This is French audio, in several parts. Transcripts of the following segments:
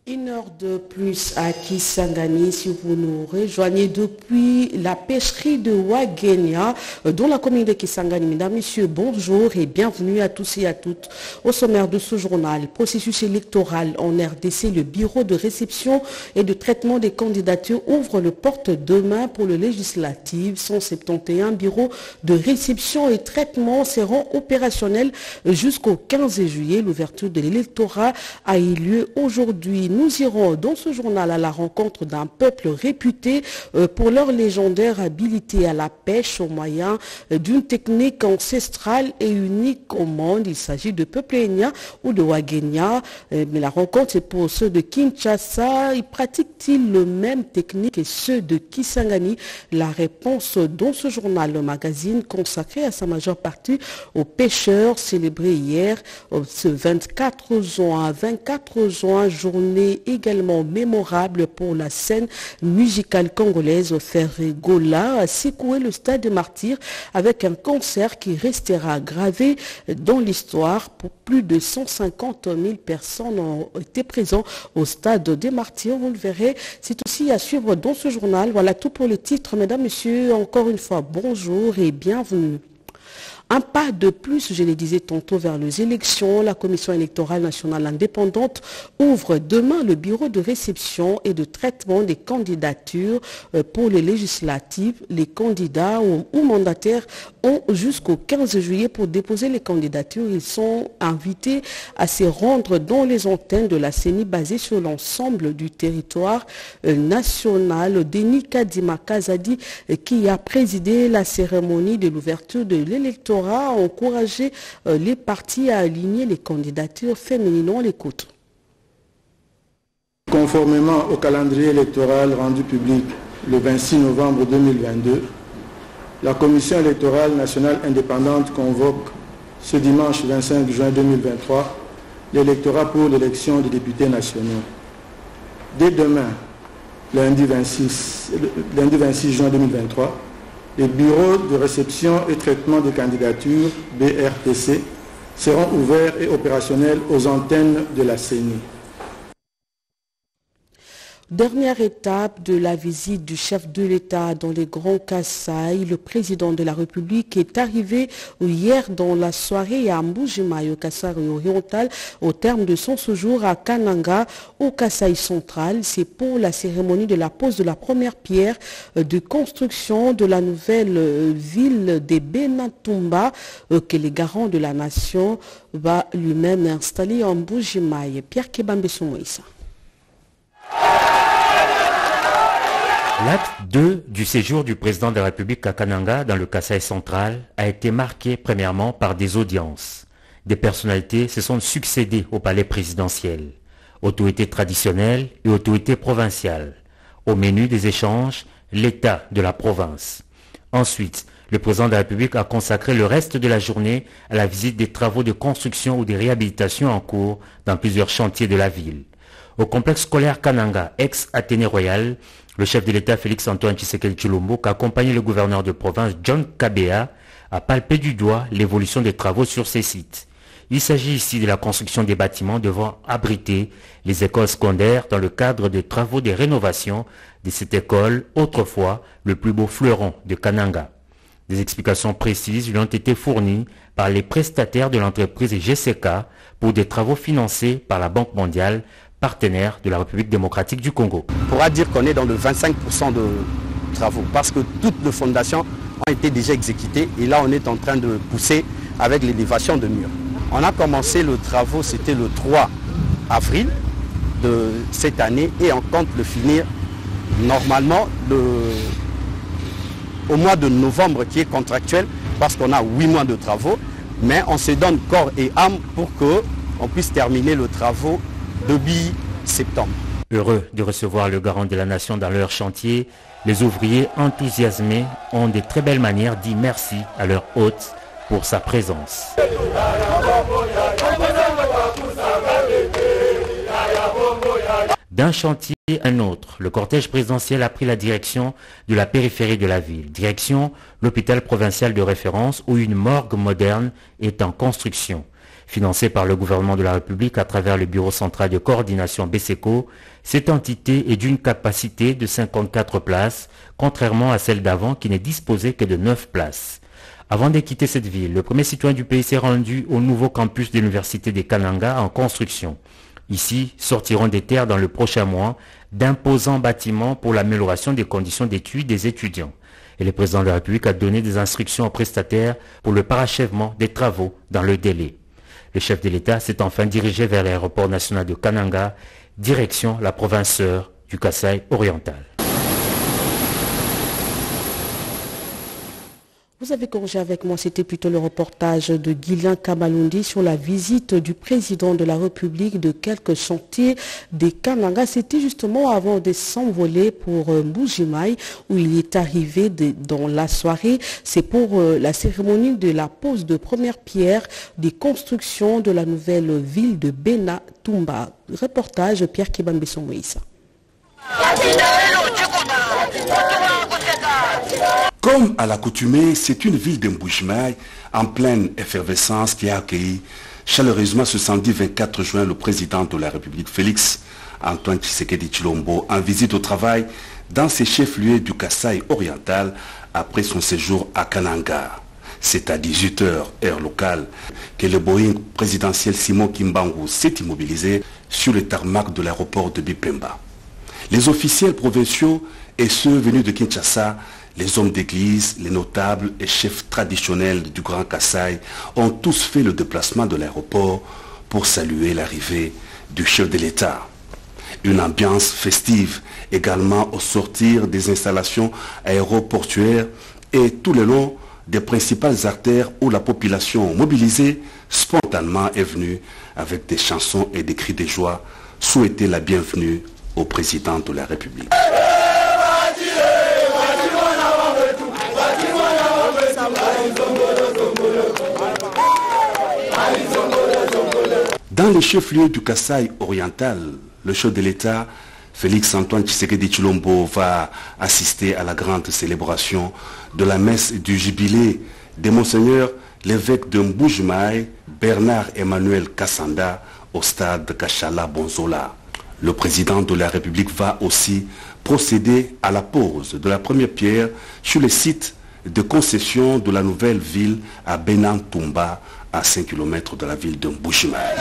Une heure de plus à Kisangani, si vous nous rejoignez depuis la pêcherie de Ouagenia, dans la commune de Kisangani. Mesdames, Messieurs, bonjour et bienvenue à tous et à toutes. Au sommaire de ce journal, processus électoral en RDC, le bureau de réception et de traitement des candidatures ouvre le porte demain pour le législatif. 171 bureaux de réception et traitement seront opérationnels jusqu'au 15 juillet. L'ouverture de l'électorat a eu lieu aujourd'hui. Nous irons dans ce journal à la rencontre d'un peuple réputé pour leur légendaire habilité à la pêche au moyen d'une technique ancestrale et unique au monde. Il s'agit de Peuplénia ou de Ouagenia. Mais la rencontre est pour ceux de Kinshasa. Pratiquent-ils le même technique et ceux de Kisangani? La réponse dans ce journal, le magazine consacré à sa majeure partie aux pêcheurs, célébré hier ce 24 juin. 24 juin, journée également mémorable pour la scène musicale congolaise. Ferregola a secoué le stade des Martyrs avec un concert qui restera gravé dans l'histoire. Pour plus de 150 000 personnes ont été présentes au stade des Martyrs. Vous le verrez, c'est aussi à suivre dans ce journal. Voilà tout pour le titre. Mesdames, Messieurs, encore une fois, bonjour et bienvenue. Un pas de plus, je le disais tantôt, vers les élections. La Commission électorale nationale indépendante ouvre demain le bureau de réception et de traitement des candidatures pour les législatives. Les candidats ou mandataires ont jusqu'au 15 juillet pour déposer les candidatures. Ils sont invités à se rendre dans les antennes de la CENI basées sur l'ensemble du territoire national. Denis Kadima Kazadi, qui a présidé la cérémonie de l'ouverture de l'électorat, a encouragé les partis à aligner les candidatures féminines. On l'écoute. Conformément au calendrier électoral rendu public le 26 novembre 2022, la Commission électorale nationale indépendante convoque ce dimanche 25 juin 2023 l'électorat pour l'élection des députés nationaux. Dès demain, lundi 26 juin 2023, les bureaux de réception et traitement des candidatures, BRTC, seront ouverts et opérationnels aux antennes de la CENI. Dernière étape de la visite du chef de l'État dans les Grands Kasaï. Le président de la République est arrivé hier dans la soirée à Mbujimayi, au Kasaï oriental, au terme de son séjour à Kananga, au Kasaï central. C'est pour la cérémonie de la pose de la première pierre de construction de la nouvelle ville de Benatumba que les garants de la nation va lui-même installer en Mbujimayi. Pierre Kebambe Soumoïsa. L'acte 2 du séjour du président de la République à Kananga dans le Kasaï central a été marqué premièrement par des audiences. Des personnalités se sont succédées au palais présidentiel, autorités traditionnelles et autorités provinciales. Au menu des échanges, l'État de la province. Ensuite, le président de la République a consacré le reste de la journée à la visite des travaux de construction ou de réhabilitation en cours dans plusieurs chantiers de la ville. Au complexe scolaire Kananga, ex-Athénée Royal, le chef de l'État Félix-Antoine Tshisekedi Tshilombo, qui a accompagné le gouverneur de province John Kabea, a palpé du doigt l'évolution des travaux sur ces sites. Il s'agit ici de la construction des bâtiments devant abriter les écoles secondaires dans le cadre des travaux de rénovation de cette école, autrefois le plus beau fleuron de Kananga. Des explications précises lui ont été fournies par les prestataires de l'entreprise GCK pour des travaux financés par la Banque mondiale, partenaire de la République démocratique du Congo. On pourra dire qu'on est dans le 25% de travaux parce que toutes les fondations ont été déjà exécutées et là on est en train de pousser avec l'élévation de murs. On a commencé le travaux, c'était le 3 avril de cette année et on compte le finir normalement au mois de novembre qui est contractuel parce qu'on a 8 mois de travaux, mais on se donne corps et âme pour qu'on puisse terminer le travaux début septembre. Heureux de recevoir le garant de la nation dans leur chantier, les ouvriers enthousiasmés ont de très belles manières dit merci à leur hôte pour sa présence. D'un chantier à un autre, le cortège présidentiel a pris la direction de la périphérie de la ville. Direction l'hôpital provincial de référence où une morgue moderne est en construction. Financée par le gouvernement de la République à travers le Bureau central de coordination BESECO, cette entité est d'une capacité de 54 places, contrairement à celle d'avant qui n'est disposée que de 9 places. Avant de quitter cette ville, le premier citoyen du pays s'est rendu au nouveau campus de l'université de Kananga en construction. Ici sortiront des terres dans le prochain mois d'imposants bâtiments pour l'amélioration des conditions d'études des étudiants. Et le président de la République a donné des instructions aux prestataires pour le parachèvement des travaux dans le délai. Le chef de l'État s'est enfin dirigé vers l'aéroport national de Kananga, direction la province sœur du Kasaï oriental. Vous avez corrigé avec moi, c'était plutôt le reportage de Guylain Kamalundi sur la visite du président de la République de quelques chantiers des Kananga. C'était justement avant de s'envoler pour Mbuji-Mayi où il est arrivé dans la soirée. C'est pour la cérémonie de la pose de première pierre des constructions de la nouvelle ville de Bena Tumba. Reportage Pierre Kibambeso Moïsa. Comme à l'accoutumée, c'est une ville de Mbuji-Mayi en pleine effervescence qui a accueilli chaleureusement ce samedi 24 juin le président de la République Félix Antoine Tshisekedi Tshilombo en visite au travail dans ses chefs-lieux du Kasaï oriental après son séjour à Kananga. C'est à 18h, heure locale, que le Boeing présidentiel Simon Kimbangu s'est immobilisé sur le tarmac de l'aéroport de Bipemba. Les officiels provinciaux et ceux venus de Kinshasa, les hommes d'église, les notables et chefs traditionnels du Grand Kasaï ont tous fait le déplacement de l'aéroport pour saluer l'arrivée du chef de l'État. Une ambiance festive également au sortir des installations aéroportuaires et tout le long des principales artères où la population mobilisée spontanément est venue avec des chansons et des cris de joie souhaiter la bienvenue au président de la République. Dans les chefs-lieux du Kasaï oriental, le chef de l'État, Félix Antoine Tshisekedi Tshilombo, va assister à la grande célébration de la messe du jubilé de Monseigneur l'évêque de Mbuji-Mayi, Bernard Emmanuel Kassanda, au stade Kachala Bonzola. Le président de la République va aussi procéder à la pose de la première pierre sur le site de concession de la nouvelle ville à Bena Tumba, à 5 km de la ville de Mbuji-Mayi.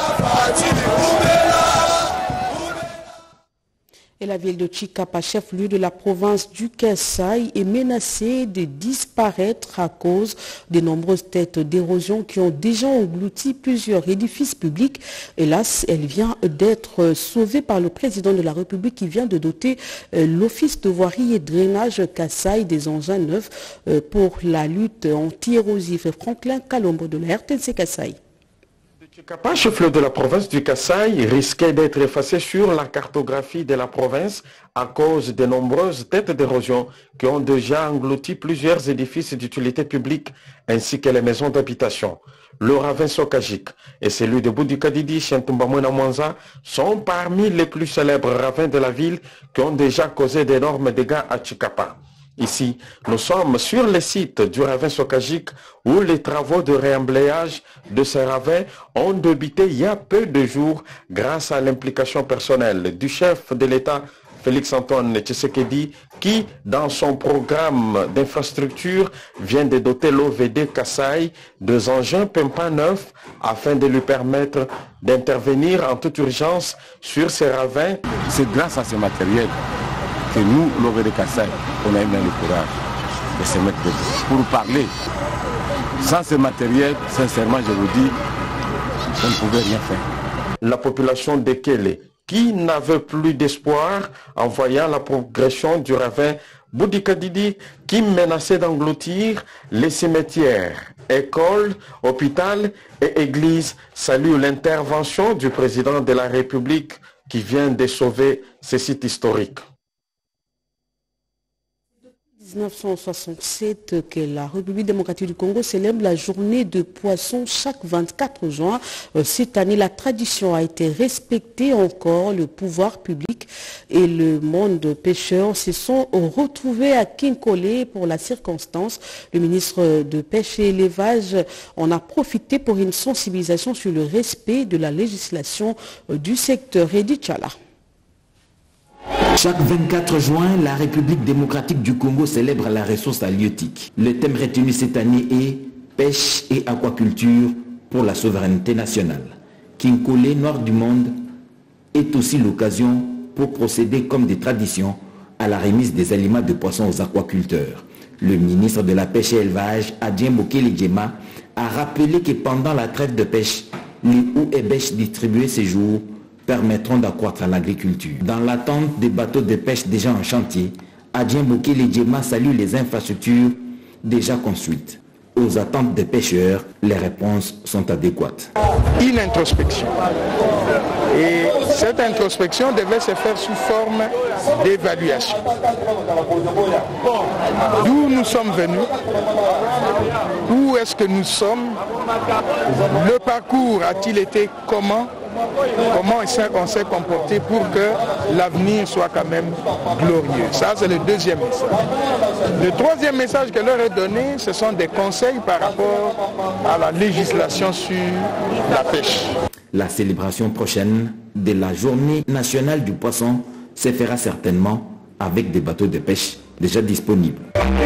Et la ville de Tshikapa, chef-lieu de la province du Kasaï, est menacée de disparaître à cause des nombreuses têtes d'érosion qui ont déjà englouti plusieurs édifices publics. Hélas, elle vient d'être sauvée par le président de la République qui vient de doter l'Office de voirie et drainage Kasaï des engins neufs pour la lutte anti-érosif. Franklin Kalombo de la RTNC Kasaï. Tshikapa, chef-lieu de la province du Kasaï, risquait d'être effacé sur la cartographie de la province à cause de nombreuses têtes d'érosion qui ont déjà englouti plusieurs édifices d'utilité publique ainsi que les maisons d'habitation. Le ravin Sokajik et celui de Boudikadidi, Chentumbamouena Mwanza sont parmi les plus célèbres ravins de la ville qui ont déjà causé d'énormes dégâts à Tshikapa. Ici, nous sommes sur le site du ravin Sokajik où les travaux de réemblayage de ces ravins ont débuté il y a peu de jours grâce à l'implication personnelle du chef de l'État Félix Antoine Tshisekedi qui, dans son programme d'infrastructure, vient de doter l'OVD Kasaï de engins Pempa neufs afin de lui permettre d'intervenir en toute urgence sur ces ravins. C'est grâce à ce matériel que nous, l'OVD Kasaï, on a eu le courage de se mettre pour parler. Sans ce matériel, sincèrement, je vous dis, on ne pouvait rien faire. La population de Kélé, qui n'avait plus d'espoir en voyant la progression du ravin Boudikadidi, qui menaçait d'engloutir les cimetières, écoles, hôpitaux et églises, salue l'intervention du président de la République qui vient de sauver ces sites historiques. 1967 que la République démocratique du Congo célèbre la journée de poisson chaque 24 juin. Cette année, la tradition a été respectée encore. Le pouvoir public et le monde pêcheur se sont retrouvés à Kinkole pour la circonstance. Le ministre de Pêche et Élevage en a profité pour une sensibilisation sur le respect de la législation du secteur. Edith Chala. Chaque 24 juin, la République démocratique du Congo célèbre la ressource halieutique. Le thème retenu cette année est pêche et aquaculture pour la souveraineté nationale. Kinkole, nord du monde, est aussi l'occasion pour procéder comme des traditions à la remise des aliments de poissons aux aquaculteurs. Le ministre de la Pêche et Élevage, Adjien Bokele-Djema, a rappelé que pendant la traite de pêche, les houes et bêches distribuées ces jours permettront d'accroître l'agriculture. Dans l'attente des bateaux de pêche déjà en chantier, Adjien Bokele-Djema salue les infrastructures déjà construites. Aux attentes des pêcheurs, les réponses sont adéquates. Une introspection. Et cette introspection devait se faire sous forme d'évaluation. D'où nous sommes venus, où est-ce que nous sommes, le parcours a-t-il été comment on s'est comporté pour que l'avenir soit quand même glorieux. Ça, c'est le deuxième message. Le troisième message que leur est donné, ce sont des conseils par rapport à la législation sur la pêche. La célébration prochaine de la journée nationale du poisson se fera certainement avec des bateaux de pêche déjà disponibles.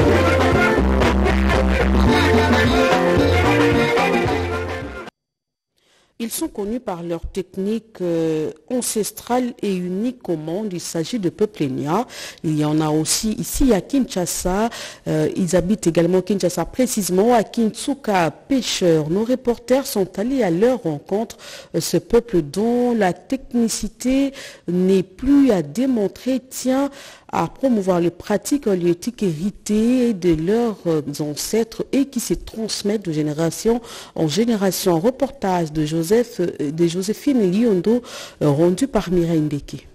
Ils sont connus par leur technique ancestrale et unique au monde. Il s'agit de peuples Enya. Il y en a aussi ici à Kinshasa. Ils habitent également Kinshasa, précisément à Kintsuka, pêcheurs. Nos reporters sont allés à leur rencontre. Ce peuple dont la technicité n'est plus à démontrer tient à promouvoir les pratiques halieutiques héritées de leurs ancêtres et qui se transmettent de génération en génération. Un reportage de Joséphine Liondo rendu par Mireille Mbeke.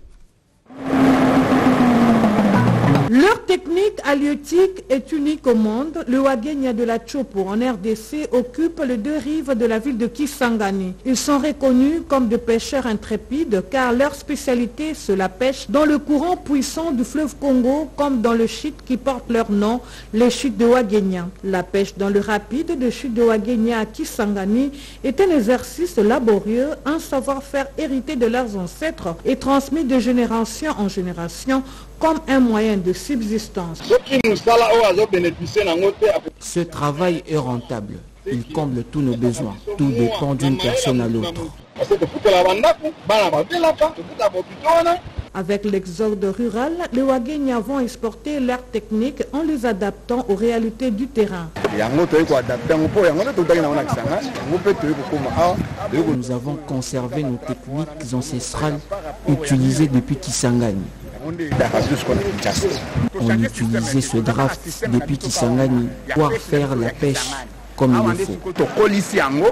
Leur technique halieutique est unique au monde. Le Wagenya de la Chopo en RDC occupe les deux rives de la ville de Kisangani. Ils sont reconnus comme des pêcheurs intrépides car leur spécialité c'est la pêche dans le courant puissant du fleuve Congo comme dans le chute qui porte leur nom, les chutes de Wagenya. La pêche dans le rapide de chute de Wagenya à Kisangani est un exercice laborieux, un savoir-faire hérité de leurs ancêtres et transmis de génération en génération comme un moyen de subsistance. Ce travail est rentable. Il comble tous nos besoins. Tout dépend d'une personne à l'autre. Avec l'exode rural, les Wagenya vont exporter leurs techniques en les adaptant aux réalités du terrain. Nous avons conservé nos techniques ancestrales utilisées depuis Kisangani. On utilisait ce draft depuis Kisangani pour faire la pêche comme il le faut.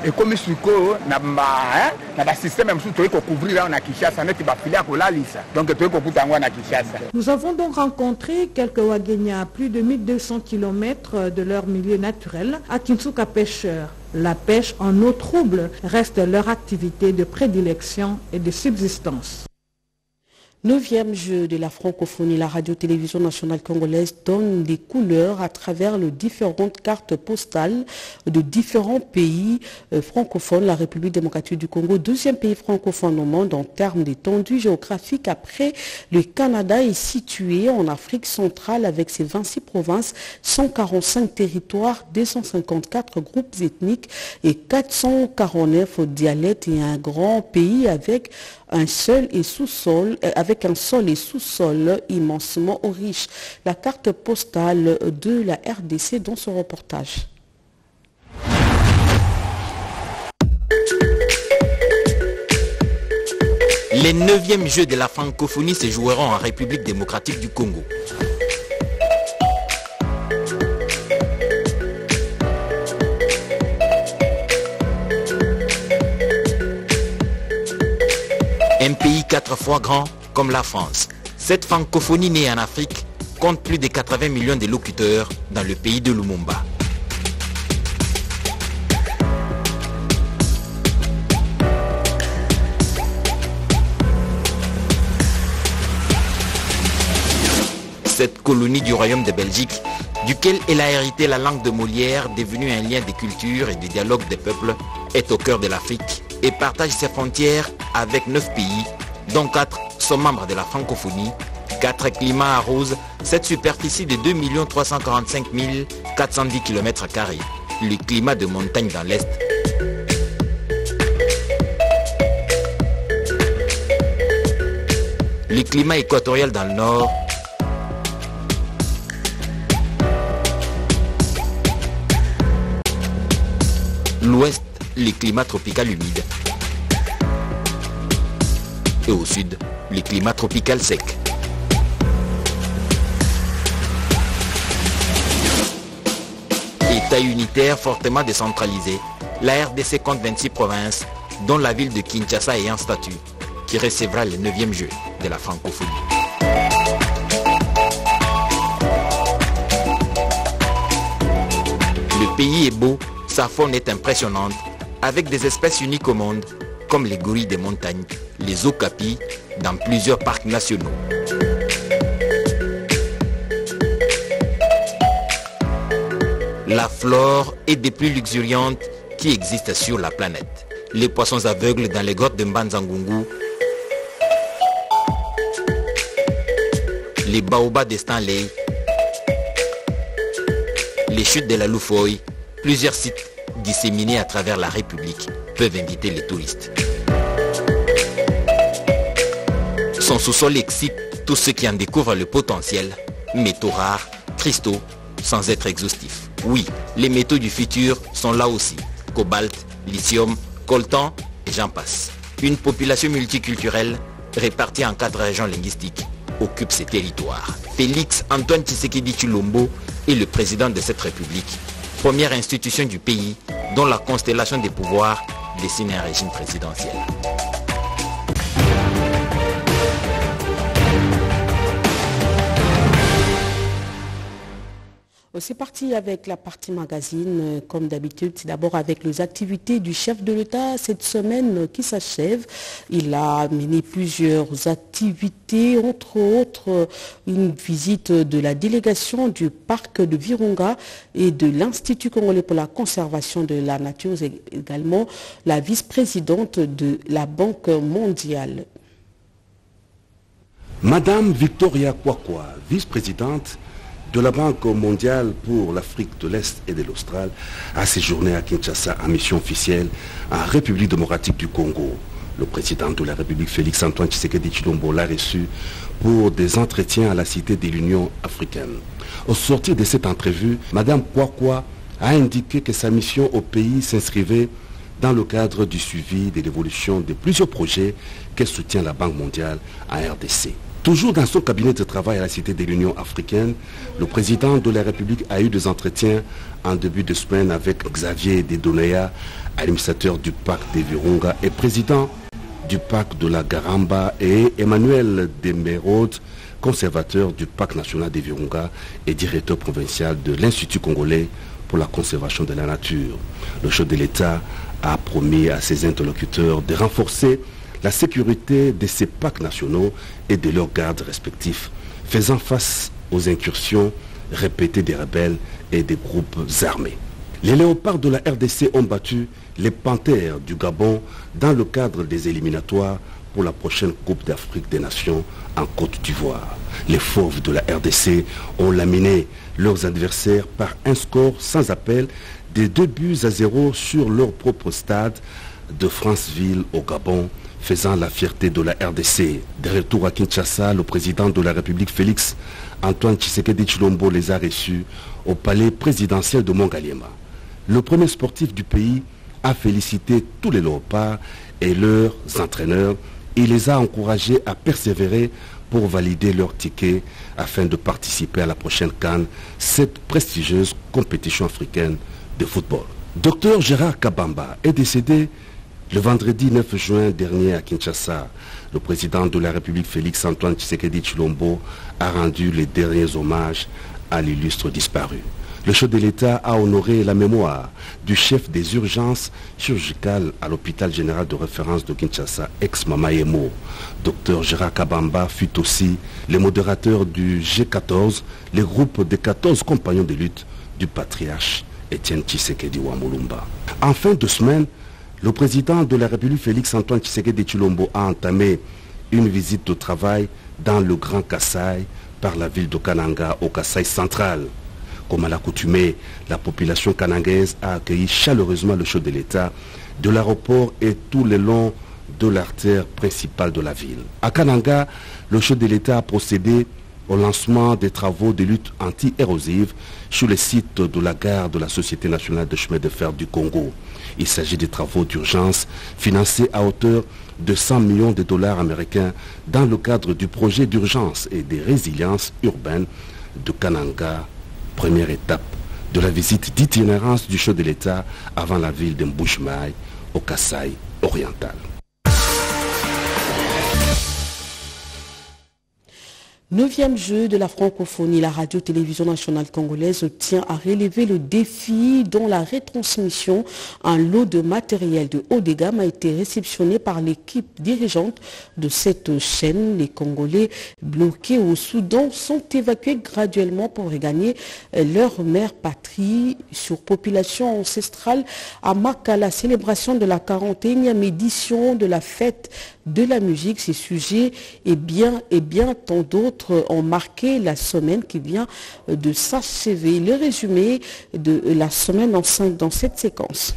Nous avons donc rencontré quelques Wagenya à plus de 1200 km de leur milieu naturel à Kintsuka pêcheurs. La pêche en eau trouble reste leur activité de prédilection et de subsistance. 9e jeu de la francophonie, la radio-télévision nationale congolaise donne des couleurs à travers les différentes cartes postales de différents pays francophones. La République démocratique du Congo, deuxième pays francophone au monde en termes d'étendue géographique après le Canada, est situé en Afrique centrale avec ses 26 provinces, 145 territoires, 254 groupes ethniques et 449 dialectes et un grand pays avec un sol et sous-sol immensement riche. La carte postale de la RDC dans ce reportage. Les 9e Jeux de la francophonie se joueront en République démocratique du Congo. Un pays 4 fois grand comme la France. Cette francophonie née en Afrique compte plus de 80 millions de locuteurs dans le pays de Lumumba. Cette colonie du royaume de Belgique, duquel elle a hérité la langue de Molière, devenue un lien de culture et de dialogue des peuples, est au cœur de l'Afrique et partage ses frontières avec 9 pays, dont 4 sont membres de la francophonie. 4 climats arrosent cette superficie de 2 345 410 km². Le climat de montagne dans l'Est, le climat équatorial dans le Nord, l'Ouest, le climat tropical humide. Et au Sud, le climat tropical sec. État unitaire fortement décentralisé, la RDC compte 26 provinces, dont la ville de Kinshasa ayant statut, qui recevra le 9e jeu de la francophonie. Le pays est beau, sa faune est impressionnante, avec des espèces uniques au monde, comme les gorilles des montagnes, les okapis, dans plusieurs parcs nationaux. La flore est des plus luxuriantes qui existent sur la planète. Les poissons aveugles dans les grottes de Mbanzangungu, les baobabs de Stanley, les chutes de la Loufoy, plusieurs sites disséminés à travers la République peuvent inviter les touristes. Son sous-sol excite tous ceux qui en découvrent le potentiel. Métaux rares, cristaux, sans être exhaustifs. Oui, les métaux du futur sont là aussi. Cobalt, lithium, coltan et j'en passe. Une population multiculturelle répartie en 4 régions linguistiques occupe ces territoires. Félix Antoine Tshisekedi Tshilombo est le président de cette république, première institution du pays dont la constellation des pouvoirs dessine un régime présidentiel. C'est parti avec la partie magazine, comme d'habitude. C'est d'abord avec les activités du chef de l'État cette semaine qui s'achève. Il a mené plusieurs activités, entre autres une visite de la délégation du parc de Virunga et de l'Institut congolais pour la conservation de la nature, et également la vice-présidente de la Banque mondiale. Madame Victoria Kwakwa, vice-présidente de la Banque mondiale pour l'Afrique de l'Est et de l'Austral, a séjourné à Kinshasa en mission officielle en République démocratique du Congo. Le président de la République, Félix Antoine Tshisekedi Tshilombo, l'a reçu pour des entretiens à la Cité de l'Union africaine. Au sortir de cette entrevue, Madame Kwakwa a indiqué que sa mission au pays s'inscrivait dans le cadre du suivi de l'évolution de plusieurs projets qu'elle soutient la Banque mondiale en RDC. Toujours dans son cabinet de travail à la Cité de l'Union africaine, le président de la République a eu des entretiens en début de semaine avec Xavier Dedoneya, administrateur du parc de Virunga et président du parc de la Garamba, et Emmanuel Demerode, conservateur du parc national de Virunga et directeur provincial de l'Institut congolais pour la conservation de la nature. Le chef de l'État a promis à ses interlocuteurs de renforcer la sécurité de ces parcs nationaux et de leurs gardes respectifs, faisant face aux incursions répétées des rebelles et des groupes armés. Les léopards de la RDC ont battu les panthères du Gabon dans le cadre des éliminatoires pour la prochaine Coupe d'Afrique des Nations en Côte d'Ivoire. Les fauves de la RDC ont laminé leurs adversaires par un score sans appel de 2-0 sur leur propre stade de Franceville au Gabon, faisant la fierté de la RDC. De retour à Kinshasa, le président de la République, Félix Antoine Tshisekedi Tshilombo, les a reçus au palais présidentiel de Mongaliema. Le premier sportif du pays a félicité tous les léopards et leurs entraîneurs et les a encouragés à persévérer pour valider leur ticket afin de participer à la prochaine CAN, cette prestigieuse compétition africaine de football. Dr Gérard Kabamba est décédé Le vendredi 9 juin dernier à Kinshasa, le président de la République Félix Antoine Tshisekedi Tshilombo a rendu les derniers hommages à l'illustre disparu. Le chef de l'État a honoré la mémoire du chef des urgences chirurgicales à l'hôpital général de référence de Kinshasa, ex-Mama-Emo. Dr Gérard Kabamba fut aussi le modérateur du G14, le groupe des 14 compagnons de lutte du patriarche Étienne Tshisekedi Wamulumba. En fin de semaine, le président de la République Félix Antoine Tshisekedi Tshilombo a entamé une visite de travail dans le Grand Kasaï par la ville de Kananga au Kasaï central. Comme à l'accoutumée, la population kanangaise a accueilli chaleureusement le chef de l'État de l'aéroport et tout le long de l'artère principale de la ville. À Kananga, le chef de l'État a procédé au lancement des travaux de lutte anti-érosive sur le site de la gare de la Société nationale de chemin de fer du Congo. Il s'agit des travaux d'urgence financés à hauteur de 100 millions de dollars américains dans le cadre du projet d'urgence et de résilience urbaine de Kananga, première étape de la visite d'itinérance du chef de l'État avant la ville de Mbuji-Mayi au Kasaï oriental. 9e jeu de la francophonie, la radio-télévision nationale congolaise tient à relever le défi dont la retransmission en lot de matériel de haut de gamme a été réceptionnée par l'équipe dirigeante de cette chaîne. Les Congolais bloqués au Soudan sont évacués graduellement pour regagner leur mère patrie sur population ancestrale à Makala. Célébration de la 41e édition de la fête de la musique. Ces sujets et bien tant d'autres ont marqué la semaine qui vient de s'achever. Le résumé de la semaine dans cette séquence.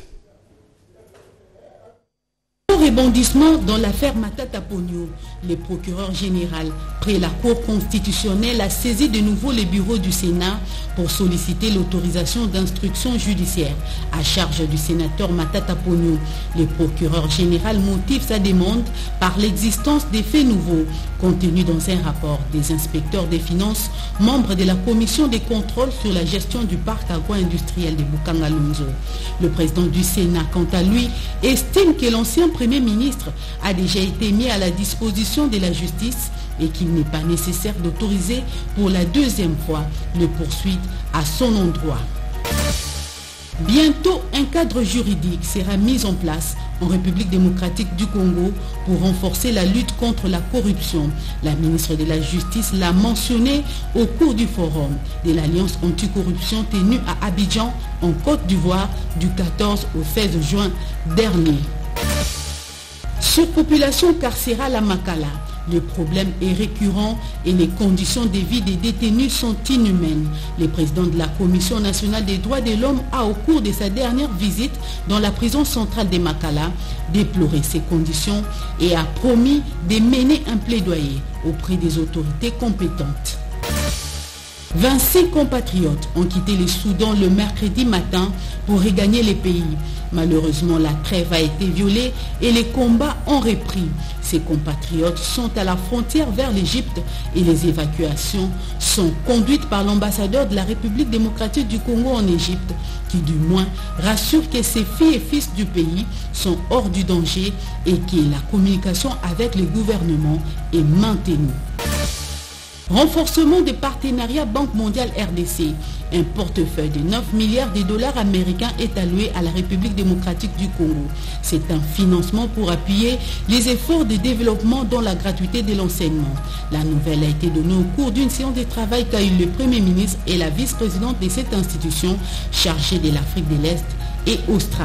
Rebondissement dans l'affaire Matata Ponyo. Le procureur général, près la Cour constitutionnelle, a saisi de nouveau le bureau du Sénat pour solliciter l'autorisation d'instruction judiciaire à charge du sénateur Matata Ponyo. Le procureur général motive sa demande par l'existence des faits nouveaux contenus dans un rapport des inspecteurs des finances, membres de la commission des contrôles sur la gestion du parc agro-industriel de Bukanga-Lunzo. Le président du Sénat, quant à lui, estime que l'ancien Premier ministre a déjà été mis à la disposition de la justice et qu'il n'est pas nécessaire d'autoriser pour la deuxième fois le poursuite à son endroit. Bientôt, un cadre juridique sera mis en place en République démocratique du Congo pour renforcer la lutte contre la corruption. La ministre de la Justice l'a mentionné au cours du forum de l'Alliance anticorruption tenu à Abidjan, en Côte d'Ivoire, du 14 au 16 juin dernier. Surpopulation carcérale à Makala. Le problème est récurrent et les conditions de vie des détenus sont inhumaines. Le président de la Commission nationale des droits de l'homme a, au cours de sa dernière visite dans la prison centrale de Makala, déploré ces conditions et a promis de mener un plaidoyer auprès des autorités compétentes. 26 compatriotes ont quitté le Soudan le mercredi matin pour regagner le pays. Malheureusement, la trêve a été violée et les combats ont repris. Ces compatriotes sont à la frontière vers l'Égypte et les évacuations sont conduites par l'ambassadeur de la République démocratique du Congo en Égypte, qui du moins rassure que ses filles et fils du pays sont hors du danger et que la communication avec le gouvernement est maintenue. Renforcement des partenariats Banque mondiale RDC. Un portefeuille de 9 milliards de dollars américains est alloué à la République démocratique du Congo. C'est un financement pour appuyer les efforts de développement dans la gratuité de l'enseignement. La nouvelle a été donnée au cours d'une séance de travail qu'a eu le Premier ministre et la vice-présidente de cette institution chargée de l'Afrique de l'Est et australe.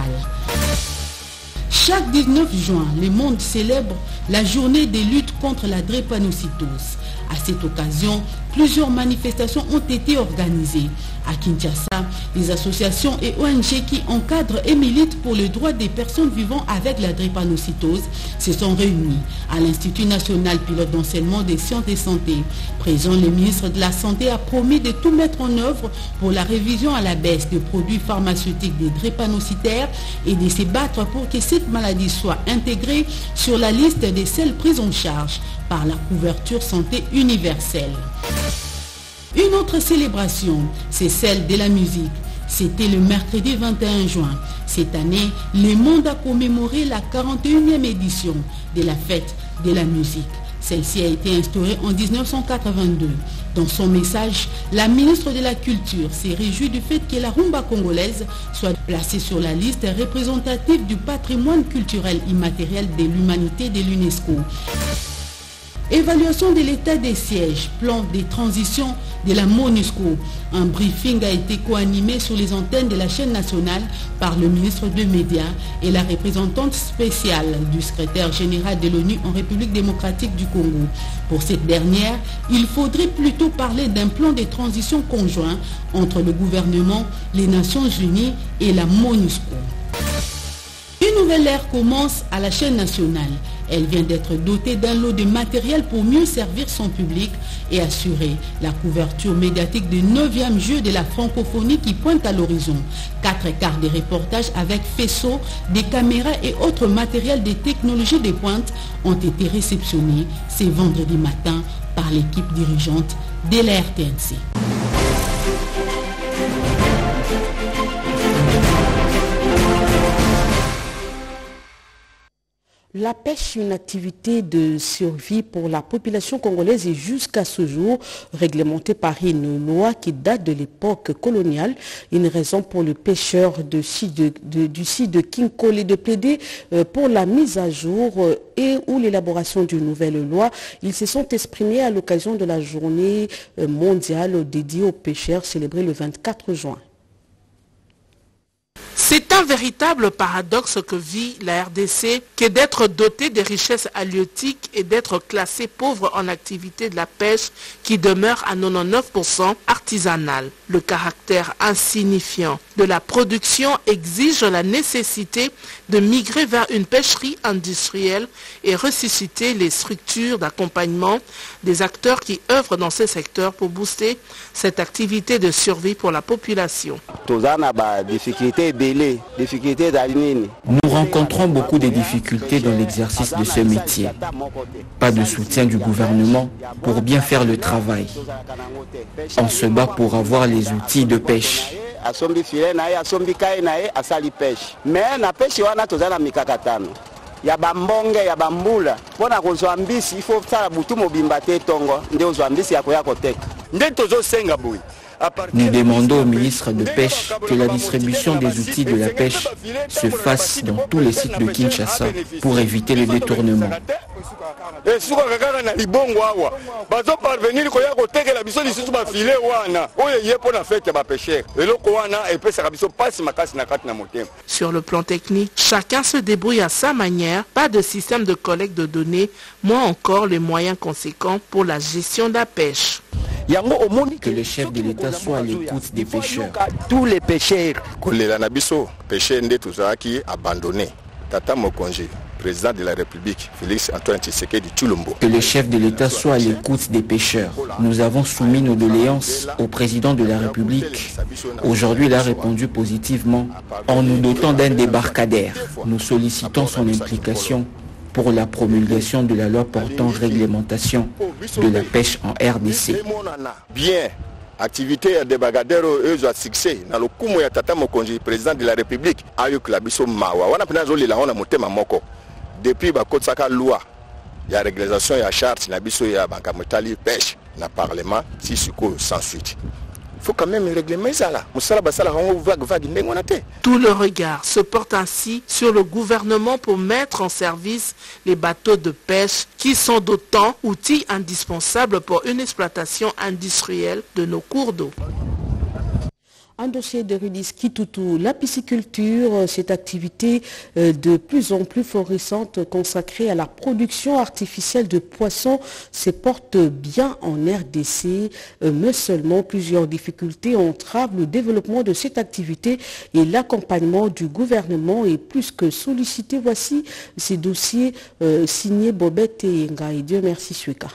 Chaque 19 juin, le monde célèbre la journée de lutte contre la drépanocytose. À cette occasion, plusieurs manifestations ont été organisées. À Kinshasa, les associations et ONG qui encadrent et militent pour le droit des personnes vivant avec la drépanocytose se sont réunies à l'Institut national pilote d'enseignement des sciences de santé. Présent, le ministre de la Santé a promis de tout mettre en œuvre pour la révision à la baisse des produits pharmaceutiques des drépanocytaires et de se battre pour que cette maladie soit intégrée sur la liste des celles prises en charge par la couverture santé universelle. Une autre célébration, c'est celle de la musique. C'était le mercredi 21 juin. Cette année, le monde a commémoré la 41e édition de la fête de la musique. Celle-ci a été instaurée en 1982. Dans son message, la ministre de la Culture s'est réjouie du fait que la rumba congolaise soit placée sur la liste représentative du patrimoine culturel immatériel de l'humanité de l'UNESCO. Évaluation de l'état des sièges, plan de transition de la MONUSCO. Un briefing a été co-animé sur les antennes de la chaîne nationale par le ministre des Médias et la représentante spéciale du secrétaire général de l'ONU en République démocratique du Congo. Pour cette dernière, il faudrait plutôt parler d'un plan de transition conjoint entre le gouvernement, les Nations Unies et la MONUSCO. Une nouvelle ère commence à la chaîne nationale. Elle vient d'être dotée d'un lot de matériel pour mieux servir son public et assurer la couverture médiatique du 9e jeu de la francophonie qui pointe à l'horizon. 4 quarts de reportages avec faisceaux, des caméras et autres matériels de technologie de pointe ont été réceptionnés ce vendredi matin par l'équipe dirigeante de la RTNC. La pêche est une activité de survie pour la population congolaise et jusqu'à ce jour réglementée par une loi qui date de l'époque coloniale. Une raison pour le pêcheur du site de Kinkole de plaider pour la mise à jour et ou l'élaboration d'une nouvelle loi. Ils se sont exprimés à l'occasion de la journée mondiale dédiée aux pêcheurs célébrée le 24 juin. C'est un véritable paradoxe que vit la RDC que d'être dotée des richesses halieutiques et d'être classée pauvre en activité de la pêche qui demeure à 99% artisanale. Le caractère insignifiant de la production exige la nécessité de migrer vers une pêcherie industrielle et ressusciter les structures d'accompagnement des acteurs qui œuvrent dans ces secteurs pour booster cette activité de survie pour la population. Nous rencontrons beaucoup de difficultés dans l'exercice de ce métier. Pas de soutien du gouvernement pour bien faire le travail. On se bat pour avoir les outils de pêche. Nous demandons au ministre de Pêche que la distribution des outils de la pêche se fasse dans tous les sites de Kinshasa pour éviter les détournements. Sur le plan technique, chacun se débrouille à sa manière, pas de système de collecte de données, moins encore les moyens conséquents pour la gestion de la pêche. Que le chef de l'État soit à l'écoute des pêcheurs. Tous les pêcheurs. Abandonné. Tata Mokonji, président de la République, Félix Antoine Tshisekedi Tshilombo. Que le chef de l'État soit à l'écoute des pêcheurs. Nous avons soumis nos doléances au président de la République. Aujourd'hui, il a répondu positivement en nous dotant d'un débarcadère. Nous sollicitons son implication pour la promulgation de la loi portant réglementation de la pêche en RDC. Bien. Activité de bagadero ezo succès na lokumu ya Tata Mokonji président de la République ayo klabiso mawa wana pena zo lela ona motema moko depuis ba kotsaka loi ya régularisation ya charte na biso ya banka motali pêche na parlement si suko sans suite. Faut quand même réglementer ça là. Tout le regard se porte ainsi sur le gouvernement pour mettre en service les bateaux de pêche qui sont d'autant outils indispensables pour une exploitation industrielle de nos cours d'eau. Un dossier de Rudis Kitutu, la pisciculture, cette activité de plus en plus florissante consacrée à la production artificielle de poissons se porte bien en RDC, mais seulement plusieurs difficultés entravent le développement de cette activité et l'accompagnement du gouvernement est plus que sollicité. Voici ces dossiers signés Bobette et Nga. Et Dieu merci Sueka.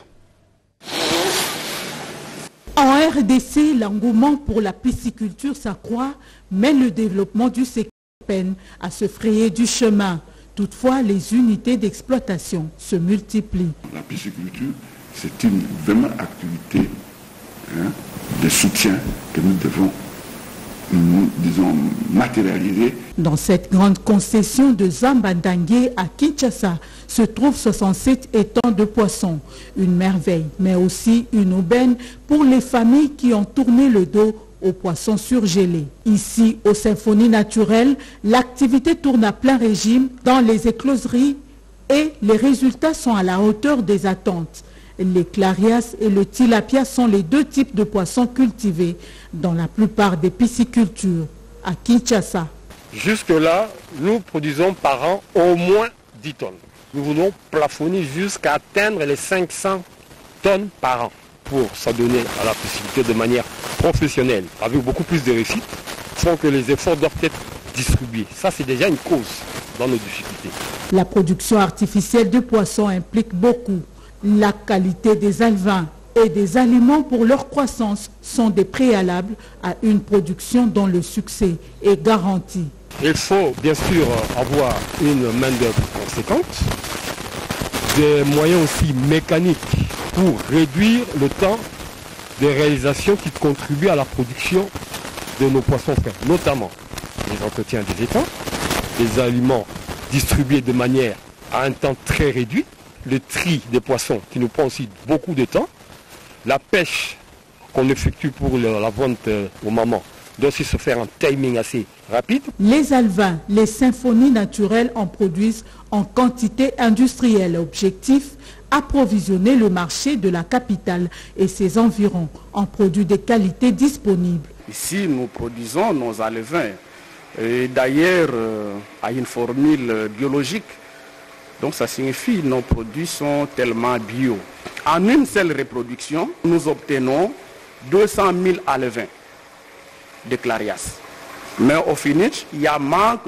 En RDC, l'engouement pour la pisciculture s'accroît, mais le développement du secteur peine à se frayer du chemin. Toutefois, les unités d'exploitation se multiplient. La pisciculture, c'est une vraiment activité de soutien que nous devons disons, matérialisé. Dans cette grande concession de Zambandangue à Kinshasa se trouvent 67 étangs de poissons. Une merveille, mais aussi une aubaine pour les familles qui ont tourné le dos aux poissons surgelés. Ici, aux Symphonies naturelles, l'activité tourne à plein régime dans les écloseries et les résultats sont à la hauteur des attentes. Les clarias et le tilapia sont les deux types de poissons cultivés dans la plupart des piscicultures à Kinshasa. Jusque-là, nous produisons par an au moins 10 tonnes. Nous voulons plafonner jusqu'à atteindre les 500 tonnes par an pour s'adonner à la pisciculture de manière professionnelle, avec beaucoup plus de réussite, sans que les efforts doivent être distribués. Ça, c'est déjà une cause dans nos difficultés. La production artificielle de poissons implique beaucoup. La qualité des alevins et des aliments pour leur croissance sont des préalables à une production dont le succès est garanti. Il faut bien sûr avoir une main-d'œuvre conséquente, des moyens aussi mécaniques pour réduire le temps de réalisation qui contribuent à la production de nos poissons frais, notamment les entretiens des étangs, les aliments distribués de manière à un temps très réduit, le tri des poissons qui nous prend aussi beaucoup de temps, la pêche qu'on effectue pour la vente aux mamans doit aussi se faire en timing assez rapide. Les alevins, les symphonies naturelles en produisent en quantité industrielle. Objectif, approvisionner le marché de la capitale et ses environs en produits de qualité disponibles. Ici, nous produisons nos alevins, d'ailleurs à une formule biologique. Donc ça signifie que nos produits sont tellement bio. En une seule reproduction, nous obtenons 200 000 alevins de clarias. Mais au finish, il y a manque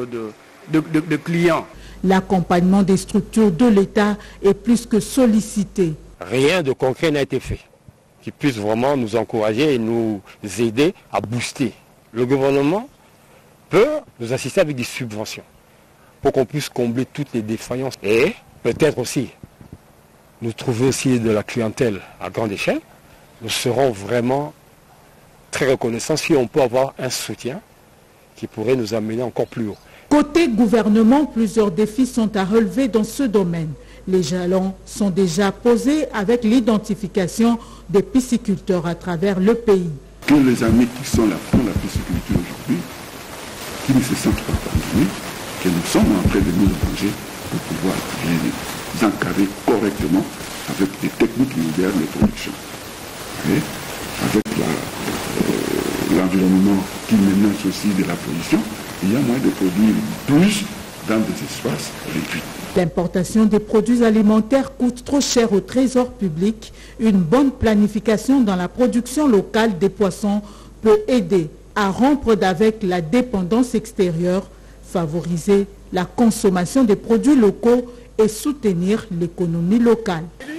de clients. L'accompagnement des structures de l'État est plus que sollicité. Rien de concret n'a été fait qui puisse vraiment nous encourager et nous aider à booster. Le gouvernement peut nous assister avec des subventions pour qu'on puisse combler toutes les défaillances et peut-être aussi nous trouver aussi de la clientèle à grande échelle. Nous serons vraiment très reconnaissants si on peut avoir un soutien qui pourrait nous amener encore plus haut. Côté gouvernement, plusieurs défis sont à relever dans ce domaine. Les jalons sont déjà posés avec l'identification des pisciculteurs à travers le pays. Que les amis qui sont là pour la pisciculture aujourd'hui, qui ne se sentent pas abandonnés, que nous sommes en train de nous arranger pour pouvoir les encadrer correctement avec des techniques modernes de production. Et avec l'environnement qui menace aussi de la pollution, il y a moyen de produire plus dans des espaces réduits. L'importation des produits alimentaires coûte trop cher au trésor public. Une bonne planification dans la production locale des poissons peut aider à rompre avec la dépendance extérieure, favoriser la consommation des produits locaux et soutenir l'économie locale.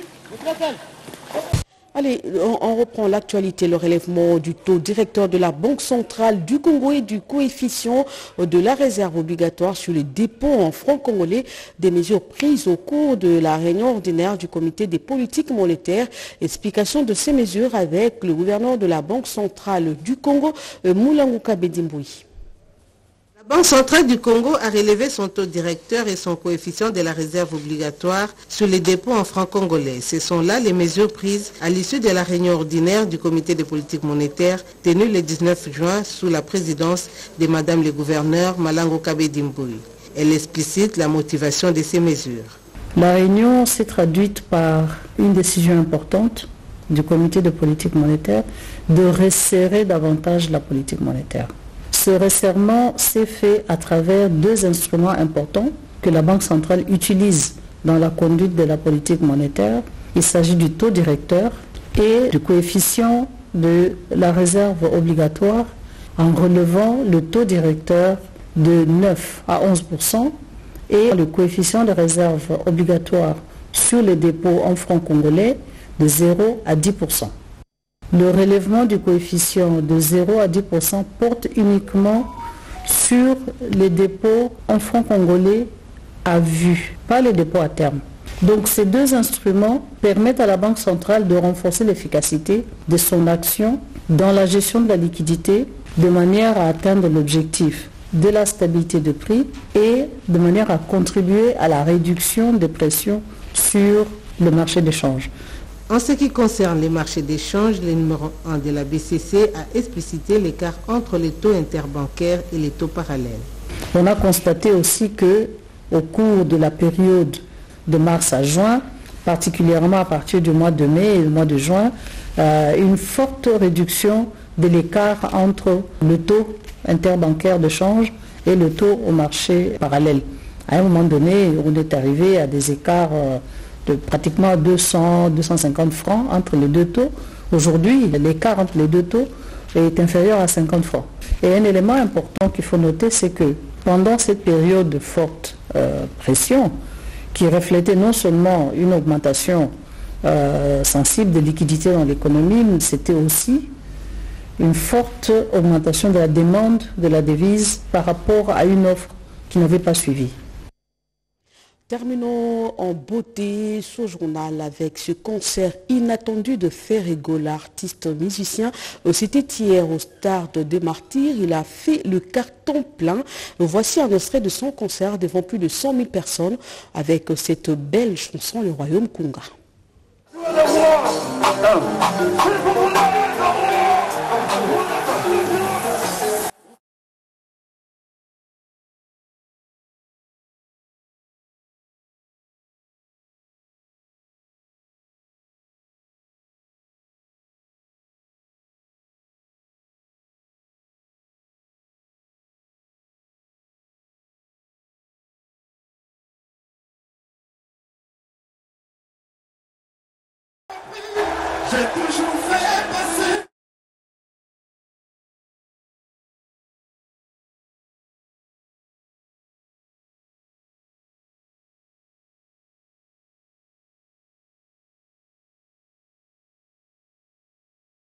Allez, on reprend l'actualité, le relèvement du taux directeur de la Banque centrale du Congo et du coefficient de la réserve obligatoire sur les dépôts en francs congolais, des mesures prises au cours de la réunion ordinaire du comité des politiques monétaires. Explication de ces mesures avec le gouverneur de la Banque centrale du Congo, Moulangu Kabedimboui. La Banque centrale du Congo a relevé son taux directeur et son coefficient de la réserve obligatoire sur les dépôts en francs congolais. Ce sont là les mesures prises à l'issue de la réunion ordinaire du comité des politiques monétaires tenue le 19 juin sous la présidence de Madame le gouverneur Moulangu Kabedimboui. Elle explicite la motivation de ces mesures. La réunion s'est traduite par une décision importante du comité de politique monétaire de resserrer davantage la politique monétaire. Ce resserrement s'est fait à travers deux instruments importants que la Banque centrale utilise dans la conduite de la politique monétaire. Il s'agit du taux directeur et du coefficient de la réserve obligatoire en relevant le taux directeur de 9 à 11% et le coefficient de réserve obligatoire sur les dépôts en francs congolais de 0 à 10%. Le relèvement du coefficient de 0 à 10% porte uniquement sur les dépôts en francs congolais à vue, pas les dépôts à terme. Donc ces deux instruments permettent à la Banque centrale de renforcer l'efficacité de son action dans la gestion de la liquidité de manière à atteindre l'objectif de la stabilité de prix et de manière à contribuer à la réduction des pressions sur le marché d'échange. En ce qui concerne les marchés d'échange, le numéro 1 de la BCC a explicité l'écart entre les taux interbancaires et les taux parallèles. On a constaté aussi que au cours de la période de mars à juin, particulièrement à partir du mois de mai et le mois de juin, une forte réduction de l'écart entre le taux interbancaire de change et le taux au marché parallèle. À un moment donné, on est arrivé à des écarts de pratiquement 200, 250 francs entre les deux taux. Aujourd'hui, l'écart entre les deux taux est inférieur à 50 francs. Et un élément important qu'il faut noter, c'est que pendant cette période de forte pression, qui reflétait non seulement une augmentation sensible de liquidité dans l'économie, mais c'était aussi une forte augmentation de la demande de la devise par rapport à une offre qui n'avait pas suivi. Terminons en beauté ce journal avec ce concert inattendu de Ferrego, l'artiste musicien. C'était hier au Stade des Martyrs. Il a fait le carton plein. Voici un extrait de son concert devant plus de 100 000 personnes avec cette belle chanson, Le Royaume Kunga. J'ai toujours fait passer.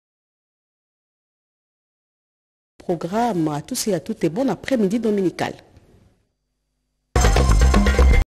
Programme à tous et à toutes et bon après-midi dominical.